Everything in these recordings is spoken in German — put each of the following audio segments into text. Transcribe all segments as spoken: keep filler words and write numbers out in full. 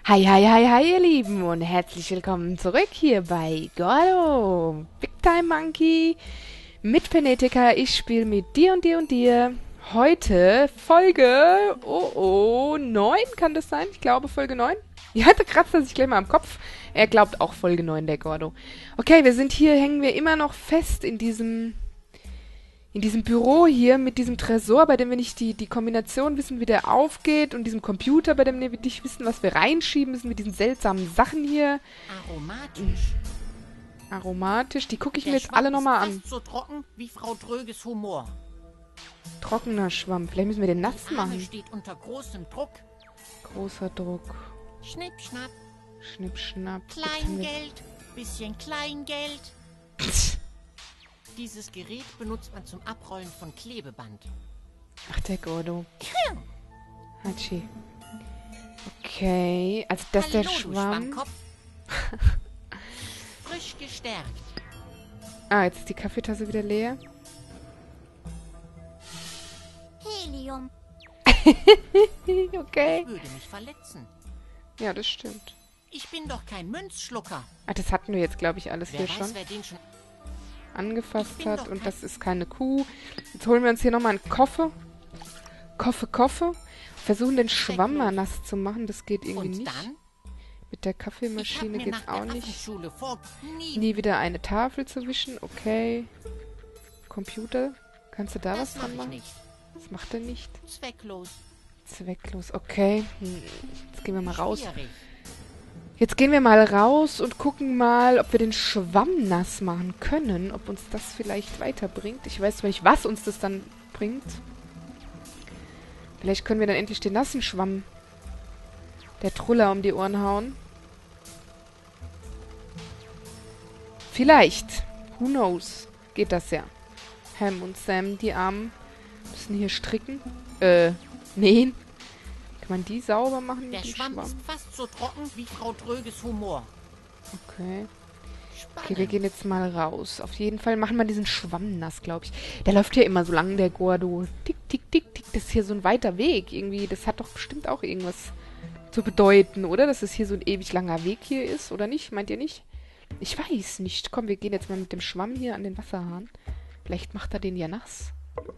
Hi, hi, hi, hi, ihr Lieben und herzlich willkommen zurück hier bei Gordo, Big Time Monkey mit Fanatica. Ich spiele mit dir und dir und dir. Heute Folge, oh oh, neun kann das sein? Ich glaube Folge neun. Ja, da kratzt er sich gleich mal am Kopf. Er glaubt auch Folge neun, der Gordo. Okay, wir sind hier, hängen wir immer noch fest in diesem... In diesem Büro hier mit diesem Tresor, bei dem wir nicht die, die Kombination wissen, wie der aufgeht, und diesem Computer, bei dem wir nicht wissen, was wir reinschieben müssen, mit diesen seltsamen Sachen hier. Aromatisch. Aromatisch, die gucke ich Der mir jetzt Schwamm alle nochmal ist an. fast so trocken wie Frau Dröges Humor. Trockener Schwamm, vielleicht müssen wir den nass Die Arme machen. steht unter großem Druck. Großer Druck. Schnipp, schnapp, Schnipp, schnapp. Jetzt haben wir- Kleingeld, bisschen Kleingeld. Dieses Gerät benutzt man zum Abrollen von Klebeband. Ach, der Gordo. Hatschi. Okay, also das ist der Hallo, du Schwamm. Schwammkopf. Frisch gestärkt. Ah, jetzt ist die Kaffeetasse wieder leer. Helium. Okay. Würde mich verletzen. Ja, das stimmt. Ich bin doch kein Münzschlucker. Ah, das hatten wir jetzt, glaube ich, alles Wer hier weiß, schon wer den schon... angefasst Ich bin hat. doch Und kein- das ist keine Kuh. Jetzt holen wir uns hier nochmal einen Koffer. Koffe, Koffe. Versuchen den Schwamm mal nass zu machen. Das geht irgendwie Und nicht. dann? Mit der Ich hab Kaffeemaschine mir geht's nach auch der nicht. Waffenschule vor... Nie. Nie wieder eine Tafel zu wischen. Okay. Computer. Kannst du da Das was mach dran ich machen? nicht. Das macht er nicht. Zwecklos. Zwecklos. Okay. Hm. Jetzt gehen wir mal raus. Schwierig. Jetzt gehen wir mal raus und gucken mal, ob wir den Schwamm nass machen können. Ob uns das vielleicht weiterbringt. Ich weiß zwar nicht, was uns das dann bringt. Vielleicht können wir dann endlich den nassen Schwamm der Truller um die Ohren hauen. Vielleicht. Who knows? Geht das ja. Ham und Sam, die Armen, müssen hier stricken. Äh, nähen. Kann man die sauber machen Der mit dem Schwamm, Schwamm? ist fast so trocken wie Frau Dröges Humor. Okay. Spannend. Okay, wir gehen jetzt mal raus. Auf jeden Fall machen wir diesen Schwamm nass, glaube ich. Der läuft hier immer so lang, der Gordo. Tick, tick, tick, tick. Das ist hier so ein weiter Weg. Irgendwie, das hat doch bestimmt auch irgendwas zu bedeuten, oder? Dass es hier so ein ewig langer Weg hier ist, oder nicht? Meint ihr nicht? Ich weiß nicht. Komm, wir gehen jetzt mal mit dem Schwamm hier an den Wasserhahn. Vielleicht macht er den ja nass.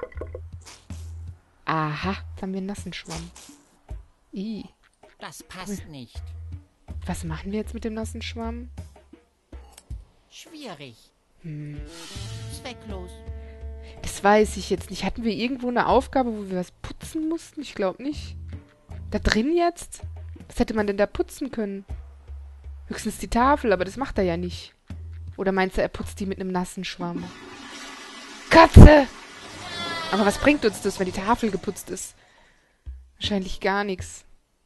Aha, jetzt haben wir einen nassen Schwamm. Ih. Das passt nicht. Was machen wir jetzt mit dem nassen Schwamm? Schwierig. Hm. Zwecklos. Das weiß ich jetzt nicht. Hatten wir irgendwo eine Aufgabe, wo wir was putzen mussten? Ich glaube nicht. Da drin jetzt? Was hätte man denn da putzen können? Höchstens die Tafel, aber das macht er ja nicht. Oder meinst du, er putzt die mit einem nassen Schwamm? Katze! Aber was bringt uns das, wenn die Tafel geputzt ist? Wahrscheinlich gar nichts.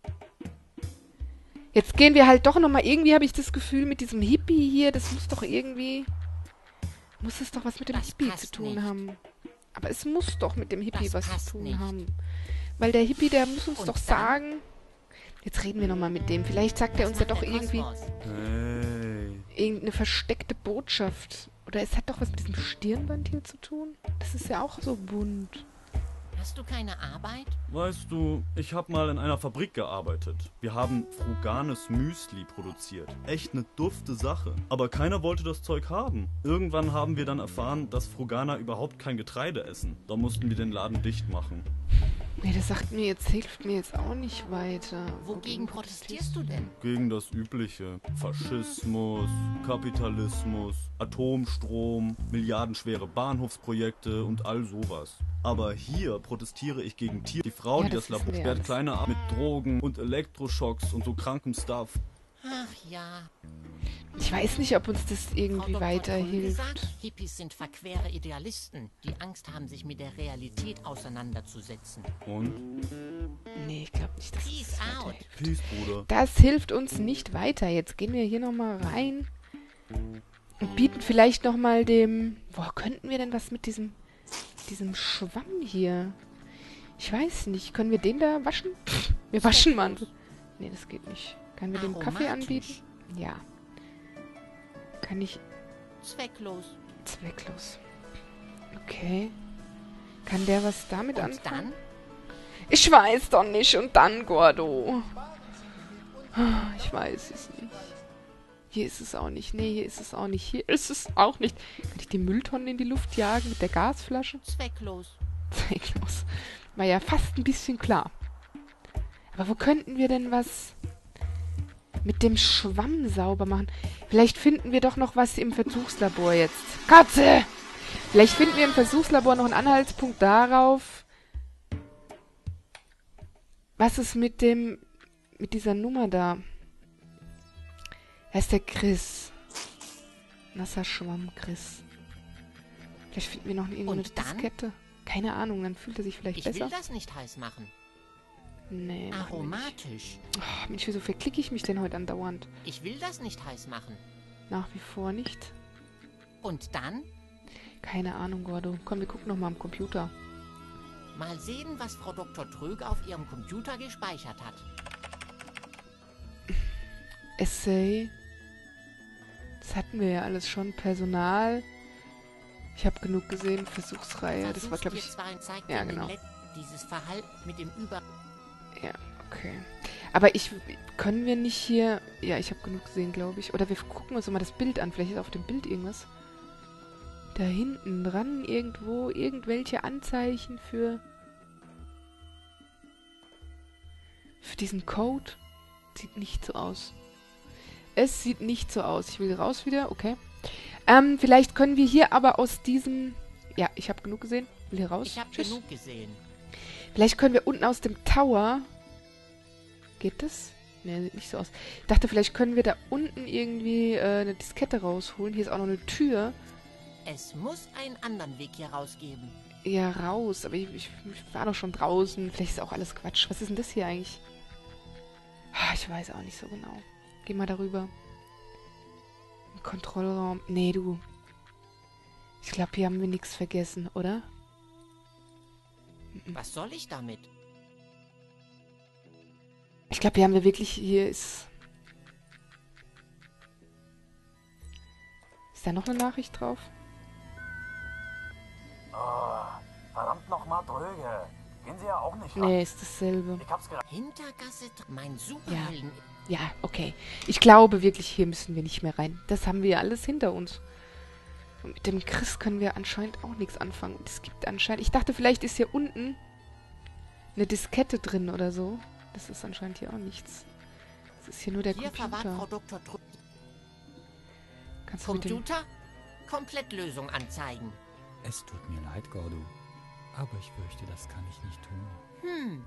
Jetzt gehen wir halt doch nochmal... Irgendwie habe ich das Gefühl, mit diesem Hippie hier, das muss doch irgendwie... Muss es doch was mit dem Das Hippie passt zu tun nicht. haben. Aber es muss doch mit dem Hippie Das was passt zu tun nicht. haben. Weil der Hippie, der muss uns Und doch dann? sagen... Jetzt reden wir nochmal mit dem. Vielleicht sagt er uns ja Was doch macht der irgendwie Kosmos? Hey. irgendeine versteckte Botschaft. Oder es hat doch was mit diesem Stirnband hier zu tun. Das ist ja auch so bunt. Hast du keine Arbeit? Weißt du, ich habe mal in einer Fabrik gearbeitet. Wir haben fruganes Müsli produziert. Echt eine dufte Sache. Aber keiner wollte das Zeug haben. Irgendwann haben wir dann erfahren, dass Fruganer überhaupt kein Getreide essen. Da mussten wir den Laden dicht machen. Nee, das sagt mir jetzt, hilft mir jetzt auch nicht weiter. Wogegen protestierst du denn? Gegen das Übliche. Faschismus, Kapitalismus, Atomstrom, milliardenschwere Bahnhofsprojekte und all sowas. Aber hier protestiere ich gegen Tier. Die Frau, Ja, die das das Labor wissen wir sperrt, alles. kleine ab mit Drogen und Elektroschocks und so krankem Stuff. Ach ja. Ich weiß nicht, ob uns das Frau irgendwie Doktor Trüll weiterhilft. gesagt, Hippies sind verquere Idealisten, die Angst haben, sich mit der Realität auseinanderzusetzen. Und? Nee, ich glaube nicht, dass Peace uns das out. weiterhilft. Peace, Bruder. Das hilft uns nicht weiter. Jetzt gehen wir hier nochmal rein und bieten vielleicht nochmal dem... Boah, könnten wir denn was mit diesem, diesem Schwamm hier? Ich weiß nicht. Können wir den da waschen? Wir waschen mal. Nee, das geht nicht. Können wir dem Kaffee Aromatisch. anbieten? Ja. Kann ich... Zwecklos. Zwecklos. Okay. Kann der was damit Und anfangen? dann? Ich weiß doch nicht. Und dann, Gordo. Ich weiß es nicht. Hier ist es auch nicht. Nee, hier ist es auch nicht. Hier ist es auch nicht. Kann ich die Mülltonnen in die Luft jagen mit der Gasflasche? Zwecklos. Zwecklos. War ja fast ein bisschen klar. Aber wo könnten wir denn was mit dem Schwamm sauber machen? Vielleicht finden wir doch noch was im Versuchslabor jetzt. Katze! Vielleicht finden wir im Versuchslabor noch einen Anhaltspunkt darauf, was es mit dem, mit dieser Nummer da. Er ist der Chris. Nasser Schwamm, Chris. Vielleicht finden wir noch irgendeine Und dann? Diskette. Keine Ahnung, dann fühlt er sich vielleicht Ich besser. will das nicht heiß machen. Nee. mach ich nicht. Aromatisch. Oh, Mensch, wieso verklicke ich mich denn heute andauernd? Ich will das nicht heiß machen. Nach wie vor nicht. Und dann? Keine Ahnung, Gordo. Komm, wir gucken noch mal am Computer. Mal sehen, was Frau Doktor Tröge auf ihrem Computer gespeichert hat. Essay. Das hatten wir ja alles schon. Personal. Ich habe genug gesehen. Versuchsreihe. Das war, glaube ich... Zeigt ja, in den genau. Let- dieses Verhalten mit dem Über... Ja, okay. Aber ich... Können wir nicht hier... Ja, ich habe genug gesehen, glaube ich. Oder wir gucken uns mal das Bild an. Vielleicht ist auf dem Bild irgendwas. Da hinten dran irgendwo irgendwelche Anzeichen für... Für diesen Code. Sieht nicht so aus. Es sieht nicht so aus. Ich will raus wieder. Okay. Ähm, vielleicht können wir hier aber aus diesem... Ja, ich habe genug gesehen. Will hier raus. Ich habe Tschüss. genug gesehen. Vielleicht können wir unten aus dem Tower... Geht das? Ne, sieht nicht so aus. Ich dachte, vielleicht können wir da unten irgendwie äh, eine Diskette rausholen. Hier ist auch noch eine Tür. Es muss einen anderen Weg hier rausgeben. Ja, raus. Aber ich, ich, ich war doch schon draußen. Vielleicht ist auch alles Quatsch. Was ist denn das hier eigentlich? Ah, ich weiß auch nicht so genau. Geh mal darüber. Ein Kontrollraum. Nee, du. Ich glaube, hier haben wir nichts vergessen, oder? Was soll ich damit? Ich glaube, hier haben wir wirklich... Hier ist... Ist da noch eine Nachricht drauf? Oh, verdammt nochmal Tröge. Gehen Sie ja auch nicht ran. Nee, ist dasselbe. Ich hab's gerade. Hintergasse, dr- mein Superhelden. Ja, okay. Ich glaube wirklich, hier müssen wir nicht mehr rein. Das haben wir ja alles hinter uns. Und mit dem Chris können wir anscheinend auch nichts anfangen. Und es gibt anscheinend... Ich dachte, vielleicht ist hier unten eine Diskette drin oder so. Das ist anscheinend hier auch nichts. Das ist hier nur der Hier verwahrt Frau Computer. Doktor Tröge. Kannst du mit dem... Computer? Komplettlösung anzeigen. Es tut mir leid, Gordo. Aber ich fürchte, das kann ich nicht tun.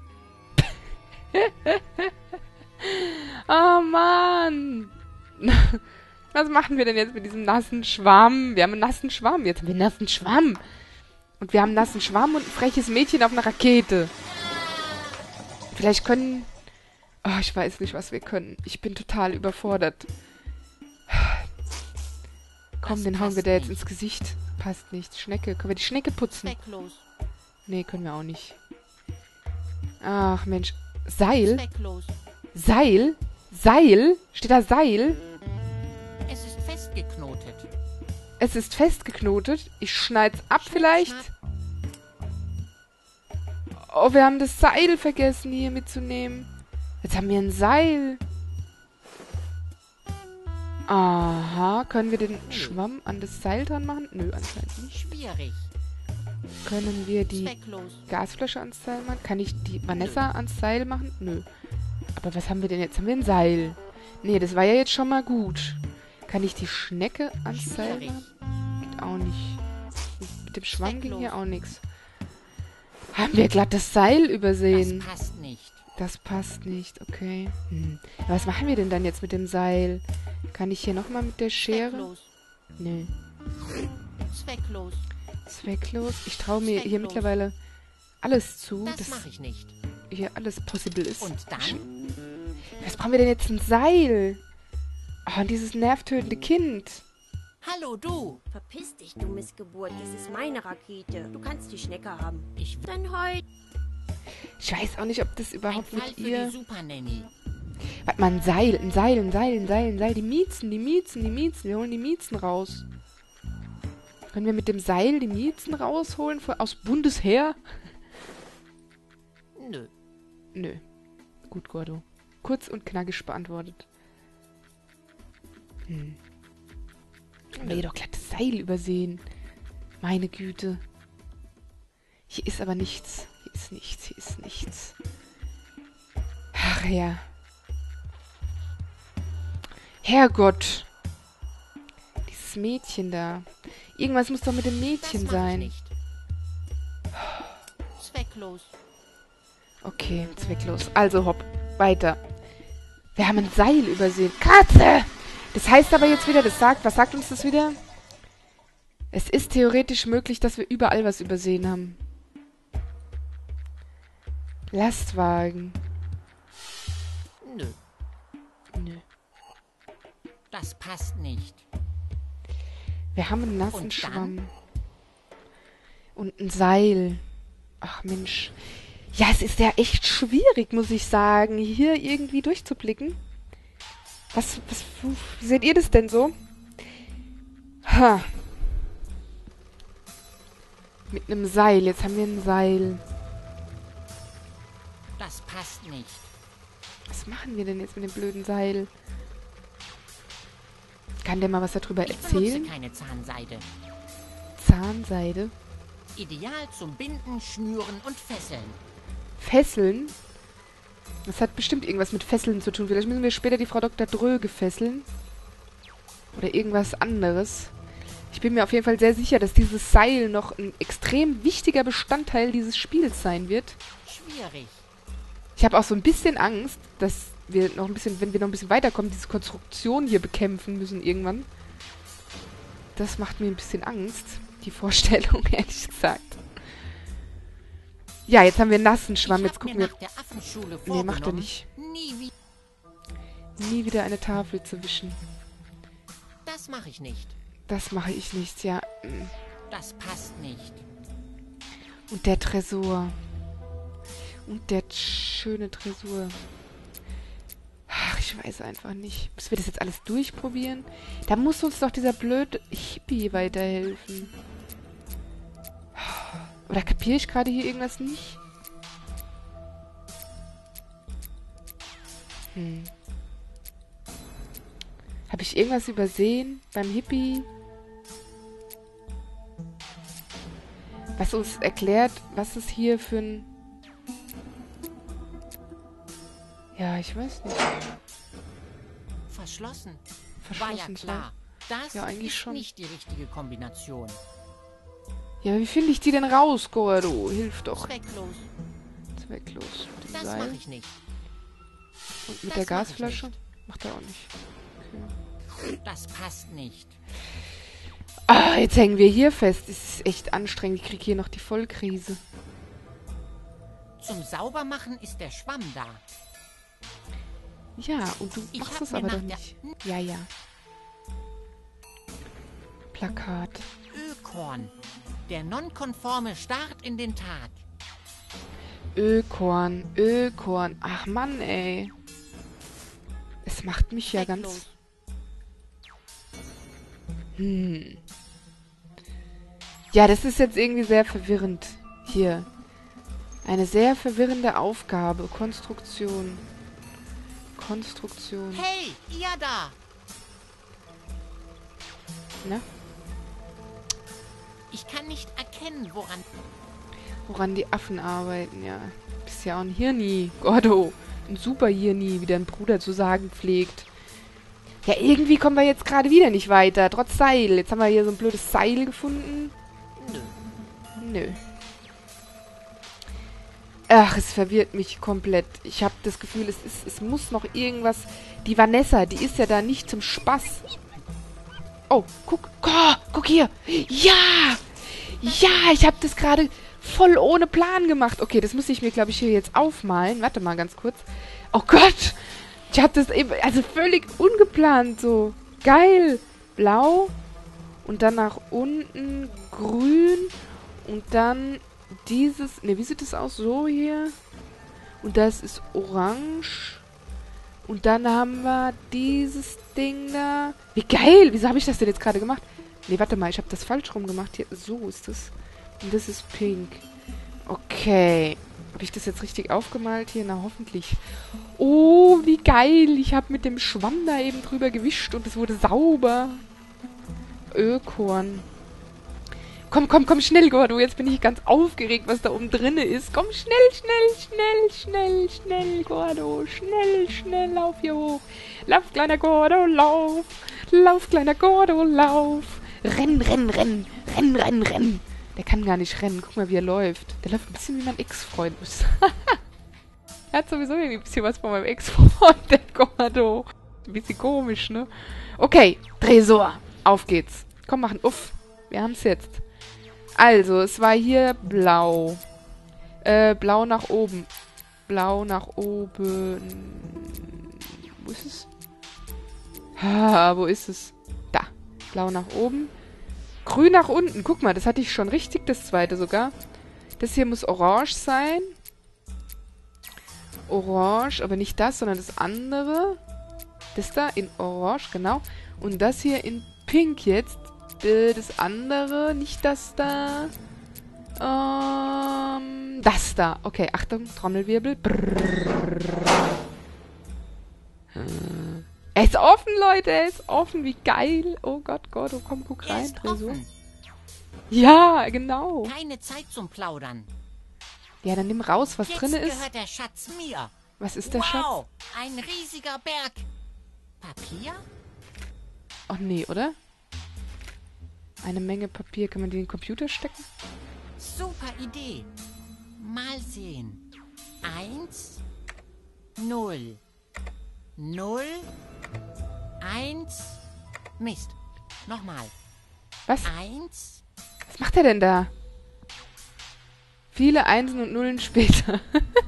Hm. Oh Mann! Was machen wir denn jetzt mit diesem nassen Schwamm? Wir haben einen nassen Schwamm. Jetzt haben wir einen nassen Schwamm. Und wir haben einen nassen Schwamm und ein freches Mädchen auf einer Rakete. Vielleicht können... Oh, ich weiß nicht, was wir können. Ich bin total überfordert. Komm, Das den hauen wir passt da jetzt nicht. ins Gesicht. Passt nicht. Schnecke. Können wir die Schnecke putzen? Zwecklos. Nee, können wir auch nicht. Ach, Mensch. Seil? Zwecklos. Seil? Seil? Steht da Seil? Es ist festgeknotet. Es ist festgeknotet. Ich schneid's ab vielleicht. Schnapp. Oh, wir haben das Seil vergessen hier mitzunehmen. Jetzt haben wir ein Seil. Aha. Können wir den Schwamm an das Seil dran machen? Nö, anscheinend nicht. Schwierig. Können wir die Zwecklos. Gasflasche ans Seil machen? Kann ich die Vanessa ans Seil machen? Nö. Aber was haben wir denn jetzt? Haben wir ein Seil? Nee, das war ja jetzt schon mal gut. Kann ich die Schnecke ans Seil Schwierig. machen? Geht auch nicht. Mit dem Schwamm ging Zwecklos. hier auch nichts. Haben wir glatt das Seil übersehen? Das passt nicht. Das passt nicht, okay. Hm. Was machen wir denn dann jetzt mit dem Seil? Kann ich hier nochmal mit der Schere? Zwecklos. Nö. Zwecklos. Zwecklos. Ich traue mir hier Zwecklos. mittlerweile alles zu, Das dass mache ich nicht. hier alles possible ist. Und dann? Was brauchen wir denn jetzt? Ein Seil? Oh, und dieses nervtötende Kind. Hallo, du. Verpiss dich, du Missgeburt. Das ist meine Rakete. Du kannst die Schnecke haben. Ich will Dann heute. Ich weiß auch nicht, ob das ein überhaupt Fall mit für ihr... die Supernanny. Warte mal, ein Seil, ein Seil, ein Seil, ein Seil, ein Seil. Die Miezen, die Miezen, die Miezen. Wir holen die Miezen raus. Können wir mit dem Seil die Miezen rausholen für, aus Bundesheer? Nö. Nö. Gut, Gordo. kurz und knackig beantwortet. Hm. Haben wir hier doch glatt das Seil übersehen. Meine Güte. Hier ist aber nichts. Hier ist nichts, hier ist nichts. Ach ja. Herrgott. Dieses Mädchen da. Irgendwas muss doch mit dem Mädchen Das mach ich sein. nicht. Zwecklos. Okay, zwecklos. Also hopp, weiter. Wir haben ein Seil übersehen. Katze! Das heißt aber jetzt wieder, das sagt, was sagt uns das wieder? Es ist theoretisch möglich, dass wir überall was übersehen haben. Lastwagen. Nö, Nö. das passt nicht. Wir haben einen nassen Und dann? Schwamm. Und ein Seil. Ach Mensch. Ja, es ist ja echt schwierig, muss ich sagen, hier irgendwie durchzublicken. Was, was, wie seht ihr das denn so? Ha. Mit einem Seil. Jetzt haben wir ein Seil. Das passt nicht. Was machen wir denn jetzt mit dem blöden Seil? Kann der mal was darüber Ich benutze erzählen? keine Zahnseide. Zahnseide? Ideal zum Binden, Schnüren und Fesseln. Fesseln? Das hat bestimmt irgendwas mit Fesseln zu tun. Vielleicht müssen wir später die Frau Doktor Dröge fesseln. Oder irgendwas anderes. Ich bin mir auf jeden Fall sehr sicher, dass dieses Seil noch ein extrem wichtiger Bestandteil dieses Spiels sein wird. Schwierig. Ich habe auch so ein bisschen Angst, dass wir noch ein bisschen, wenn wir noch ein bisschen weiterkommen, diese Konstruktion hier bekämpfen müssen irgendwann. Das macht mir ein bisschen Angst, die Vorstellung, ehrlich gesagt. Ja, jetzt haben wir einen nassen Schwamm. Ich Jetzt hab gucken mir wir... nach der Affenschule Nee, vorgenommen, macht er nicht. nie wie... Nie wieder eine Tafel zu wischen. Das mache ich nicht. Das mache ich nicht, ja. Mm. Das passt nicht. Und der Tresor. Und der schöne Tresor. Ach, ich weiß einfach nicht. Müssen wir das jetzt alles durchprobieren? Da muss uns doch dieser blöde Hippie weiterhelfen. Oder kapiere ich gerade hier irgendwas nicht? Hm. Habe ich irgendwas übersehen beim Hippie? Was uns erklärt, was es hier für ein... Ja, ich weiß nicht. Verschlossen. Verschlossen War ja soll. klar. Das Ja, eigentlich ist schon. nicht die richtige Kombination. Ja, aber wie finde ich die denn raus, Gordo? Hilf doch. Zwecklos. Zwecklos. Mit dem Das Seil. mache ich nicht. Und mit das der mach ich Gasflasche? nicht. Macht er auch nicht. Okay. Das passt nicht. Ah, jetzt hängen wir hier fest. Das ist echt anstrengend. Ich kriege hier noch die Vollkrise. Zum Saubermachen ist der Schwamm da. Ja, und du Ich machst hab es mir aber doch nach der- nicht. Ja, ja. Plakat. Ökorn. Der nonkonforme Start in den Tag. Ökorn, Ökorn. Ach Mann, ey. Es macht mich ja ganz... Zwecklos. Hm. Ja, das ist jetzt irgendwie sehr verwirrend. Hier. Eine sehr verwirrende Aufgabe. Konstruktion. Konstruktion. Hey, ihr da! Na? Ich kann nicht erkennen, woran... Woran die Affen arbeiten, ja. Bist ja auch ein Hirni. Gordo. Ein super Hirni, wie dein Bruder zu sagen pflegt. Ja, irgendwie kommen wir jetzt gerade wieder nicht weiter. Trotz Seil. Jetzt haben wir hier so ein blödes Seil gefunden. Nö. Nö. Ach, es verwirrt mich komplett. Ich habe das Gefühl, es, ist, es muss noch irgendwas... Die Vanessa, die ist ja da nicht zum Spaß. Oh, guck. Oh, guck hier. Ja! Ja, ich habe das gerade voll ohne Plan gemacht. Okay, das muss ich mir, glaube ich, hier jetzt aufmalen. Warte mal ganz kurz. Oh Gott! Ich habe das eben... Also völlig ungeplant so. Geil. Blau. Und dann nach unten grün. Und dann... Dieses, ne, wie sieht das aus? So hier. Und das ist orange. Und dann haben wir dieses Ding da. Wie geil! Wieso habe ich das denn jetzt gerade gemacht? Ne, warte mal, ich habe das falsch rum gemacht. Hier, so ist das. Und das ist pink. Okay. Habe ich das jetzt richtig aufgemalt hier? Na, hoffentlich. Oh, wie geil. Ich habe mit dem Schwamm da eben drüber gewischt und es wurde sauber. Ökorn. Komm, komm, komm, schnell, Gordo. Jetzt bin ich ganz aufgeregt, was da oben drin ist. Komm, schnell, schnell, schnell, schnell, schnell, Gordo. Schnell, schnell, lauf hier hoch. Lauf, kleiner Gordo, lauf. Lauf, kleiner Gordo, lauf. Renn, renn, renn. Renn, renn, renn. Der kann gar nicht rennen. Guck mal, wie er läuft. Der läuft ein bisschen wie mein Ex-Freund. Er hat sowieso irgendwie ein bisschen was von meinem Ex-Freund, der Gordo. Ein bisschen komisch, ne? Okay, Tresor. Auf geht's. Komm, machen uff. Wir haben's jetzt. Also, es war hier blau. Äh, blau nach oben. Blau nach oben. Wo ist es? Ah, wo ist es? Da. Blau nach oben. Grün nach unten. Guck mal, das hatte ich schon richtig, das zweite sogar. Das hier muss orange sein. Orange, aber nicht das, sondern das andere. Das da in orange, genau. Und das hier in pink jetzt. Das andere, nicht das da. Ähm, das da. Okay, Achtung, Trommelwirbel. Brrr. Er ist offen, Leute, er ist offen. Wie geil. Oh Gott, Gott, oh, komm, guck Er rein. ist Tresor. offen. Ja, genau. Keine Zeit zum Plaudern. Ja, dann nimm raus, was Jetzt drin ist. gehört der Schatz mir. Was ist der Schatz? Wow, ein riesiger Berg. Papier? Oh nee, oder? Eine Menge Papier. Kann man die in den Computer stecken? Super Idee. Mal sehen. Eins, null, null, eins. Mist. Nochmal. Was? Eins, Was macht er denn da? Viele Einsen und Nullen später.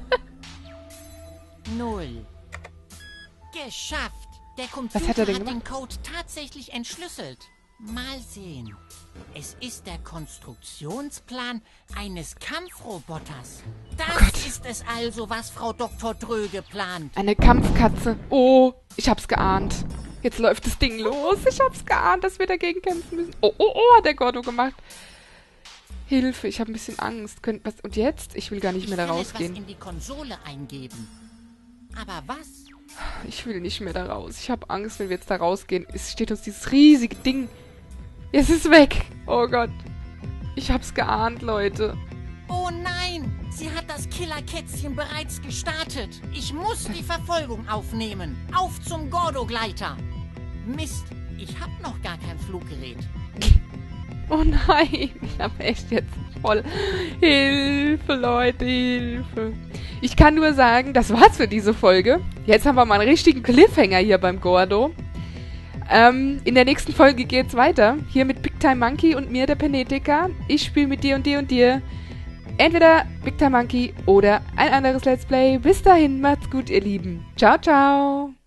null. Geschafft. Der Computer hat er denn hat den gemacht? Code tatsächlich entschlüsselt. Mal sehen. Es ist der Konstruktionsplan eines Kampfroboters. Das Gott. ist es also, was Frau Doktor Dröge plant. Eine Kampfkatze. Oh, ich hab's geahnt. Jetzt läuft das Ding los. Ich hab's geahnt, dass wir dagegen kämpfen müssen. Oh, oh, oh, hat der Gordo gemacht. Hilfe, ich habe ein bisschen Angst. Könnt, was, und jetzt? Ich will gar nicht Ich mehr da kann rausgehen. etwas in die Konsole eingeben. Aber was? Ich will nicht mehr da raus. Ich habe Angst, wenn wir jetzt da rausgehen. Es steht uns dieses riesige Ding. Es ist weg. Oh Gott. Ich hab's geahnt, Leute. Oh nein! Sie hat das Killerkätzchen bereits gestartet. Ich muss die Verfolgung aufnehmen. Auf zum Gordo-Gleiter. Mist, ich hab noch gar kein Fluggerät. Oh nein. Ich hab echt jetzt voll... Hilfe, Leute, Hilfe. Ich kann nur sagen, das war's für diese Folge. Jetzt haben wir mal einen richtigen Cliffhanger hier beim Gordo. Ähm, in der nächsten Folge geht's weiter. Hier mit Big Time Monkey und mir, der Penetica. Ich spiele mit dir und dir und dir. Entweder Big Time Monkey oder ein anderes Let's Play. Bis dahin, macht's gut, ihr Lieben. Ciao, ciao.